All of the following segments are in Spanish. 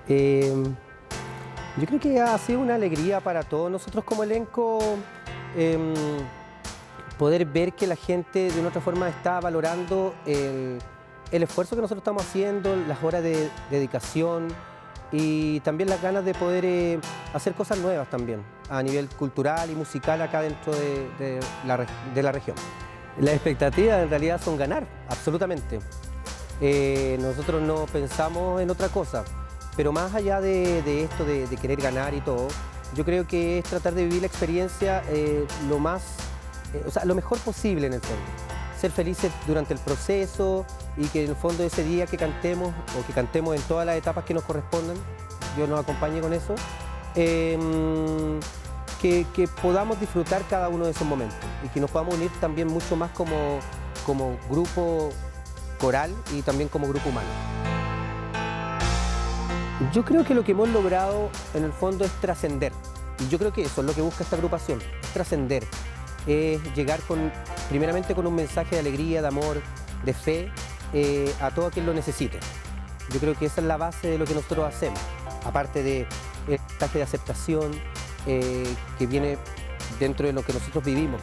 Eh, yo creo que ha sido una alegría para todos nosotros como elenco poder ver que la gente de una otra forma está valorando el esfuerzo que nosotros estamos haciendo, las horas de dedicación y también las ganas de poder hacer cosas nuevas también a nivel cultural y musical acá dentro de la región. Las expectativas en realidad son ganar, absolutamente. Nosotros no pensamos en otra cosa, pero más allá de esto de querer ganar y todo, yo creo que es tratar de vivir la experiencia lo mejor posible en el fondo. Ser felices durante el proceso y que en el fondo ese día que cantemos o que cantemos en todas las etapas que nos correspondan, Dios nos acompañe con eso, que podamos disfrutar cada uno de esos momentos y que nos podamos unir también mucho más como grupo coral y también como grupo humano. Yo creo que lo que hemos logrado en el fondo es trascender y yo creo que eso es lo que busca esta agrupación, es trascender, es llegar primeramente con un mensaje de alegría, de amor, de fe a todo quien lo necesite. Yo creo que esa es la base de lo que nosotros hacemos, aparte del mensaje de aceptación que viene dentro de lo que nosotros vivimos.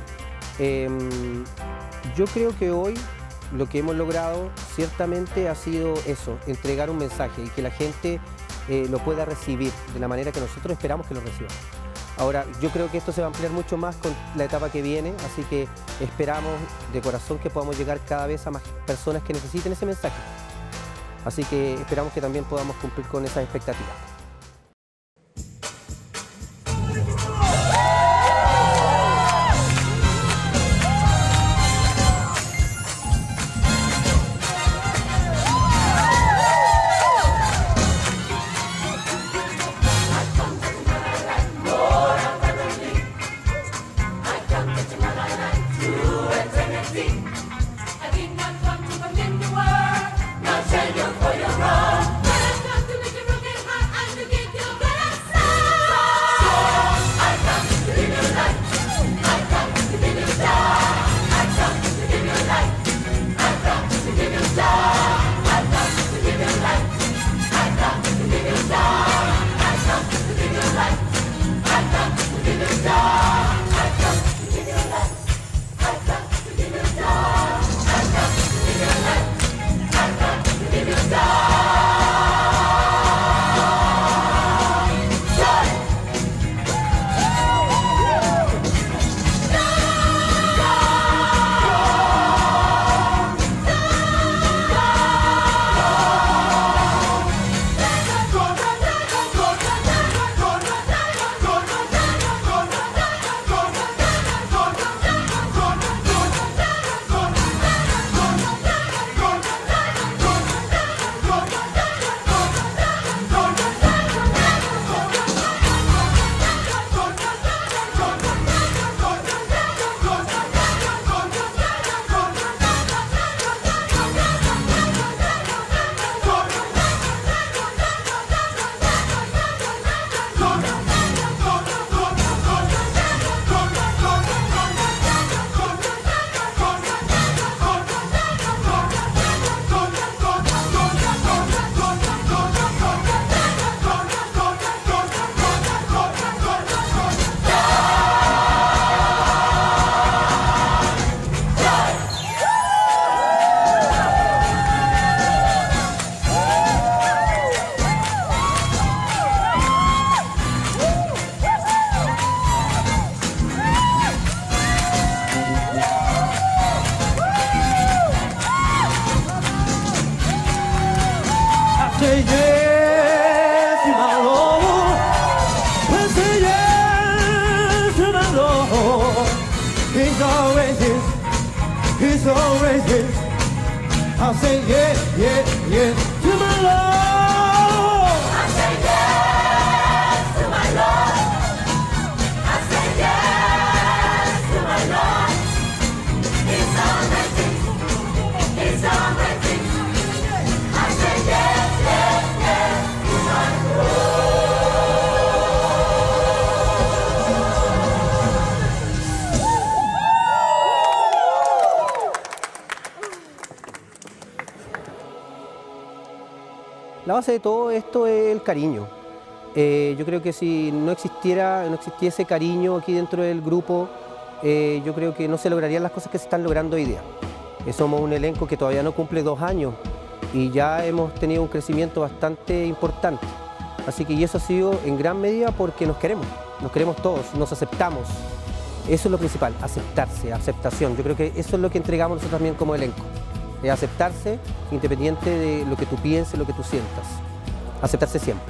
Yo creo que hoy lo que hemos logrado ciertamente ha sido eso, entregar un mensaje y que la gente lo pueda recibir de la manera que nosotros esperamos que lo reciba. Ahora, yo creo que esto se va a ampliar mucho más con la etapa que viene, así que esperamos de corazón que podamos llegar cada vez a más personas que necesiten ese mensaje. Así que esperamos que también podamos cumplir con esas expectativas. Say yes to my Lord. Well, say yes to my Lord. He's always his. He's always his. I'll say yes, yes, yes to my Lord. I say yes to my Lord. I say yes to my Lord. He's always his. He's always his. I say yes, yes, yes to my Lord. La base de todo esto es el cariño. Yo creo que si no existiese cariño aquí dentro del grupo, yo creo que no se lograrían las cosas que se están logrando hoy día. Somos un elenco que todavía no cumple 2 años y ya hemos tenido un crecimiento bastante importante. Así que y eso ha sido en gran medida porque nos queremos todos, nos aceptamos. Eso es lo principal, aceptarse, aceptación. Yo creo que eso es lo que entregamos nosotros también como elenco. Aceptarse independiente de lo que tú pienses, lo que tú sientas. Aceptarse siempre.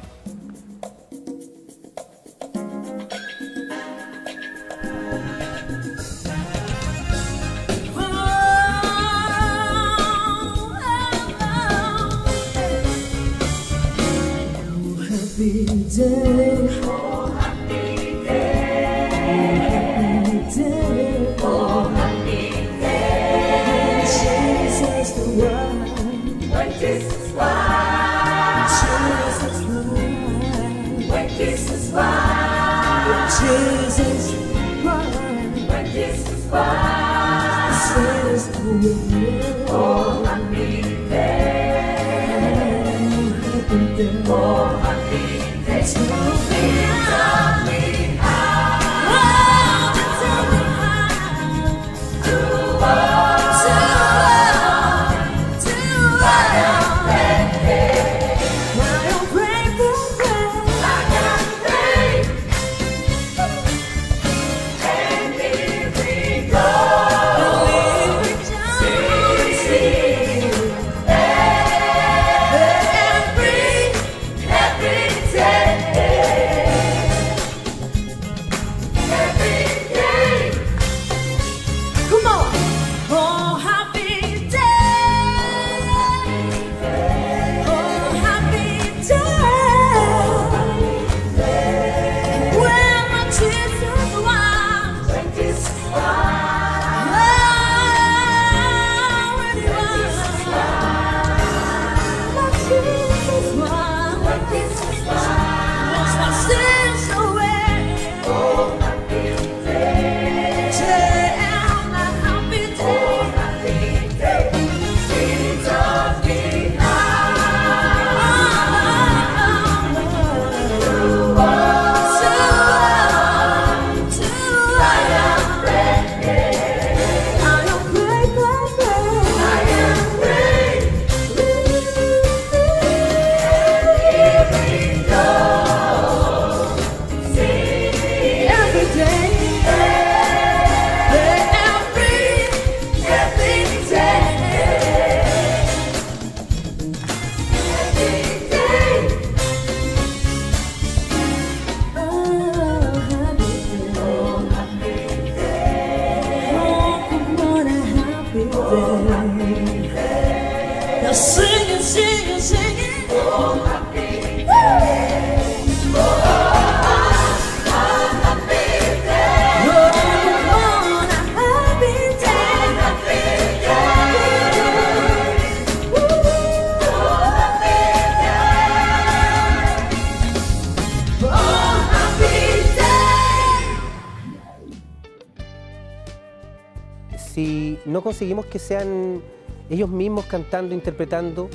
Si no conseguimos que sean ellos mismos cantando, interpretando,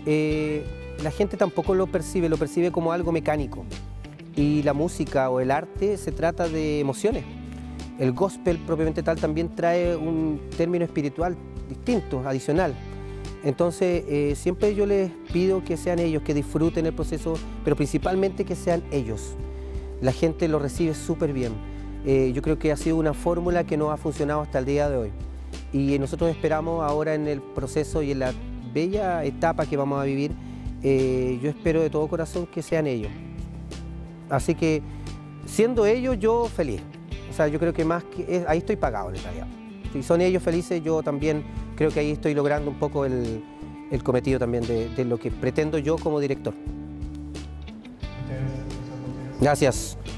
la gente tampoco lo percibe como algo mecánico. Y la música o el arte se trata de emociones. El gospel propiamente tal también trae un término espiritual distinto, adicional. Entonces siempre yo les pido que sean ellos, que disfruten el proceso, pero principalmente que sean ellos. La gente lo recibe súper bien. Yo creo que ha sido una fórmula que nos ha funcionado hasta el día de hoy. Y nosotros esperamos ahora en el proceso y en la bella etapa que vamos a vivir, yo espero de todo corazón que sean ellos. Así que, siendo ellos, yo feliz. O sea, yo creo que más que ahí estoy pagado en realidad. Si son ellos felices, yo también creo que ahí estoy logrando un poco el cometido también de lo que pretendo yo como director. Gracias.